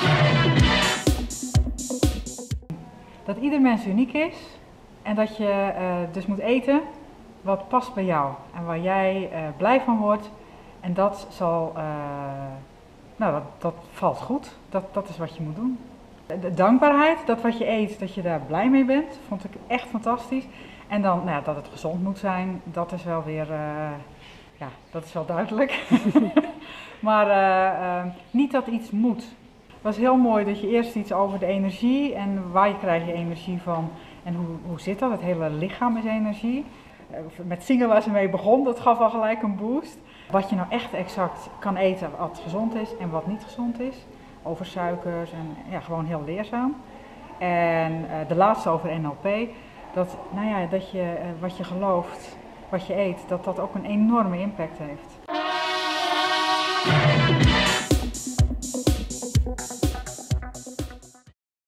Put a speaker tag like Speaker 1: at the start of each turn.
Speaker 1: Dat ieder mens uniek is en dat je dus moet eten wat past bij jou en waar jij blij van wordt. En dat zal, dat valt goed. Dat is wat je moet doen. De dankbaarheid, dat wat je eet, dat je daar blij mee bent, vond ik echt fantastisch. En dan dat het gezond moet zijn, dat is wel weer, dat is wel duidelijk. Maar niet dat iets moet. Het was heel mooi dat je eerst iets over de energie en waar krijg je energie van en hoe zit dat? Het hele lichaam is energie. Met zingen waar ze mee begon, dat gaf al gelijk een boost. Wat je nou echt exact kan eten wat gezond is en wat niet gezond is. Over suikers en gewoon heel leerzaam. En de laatste over NLP. Dat je wat je gelooft, wat je eet, dat ook een enorme impact heeft.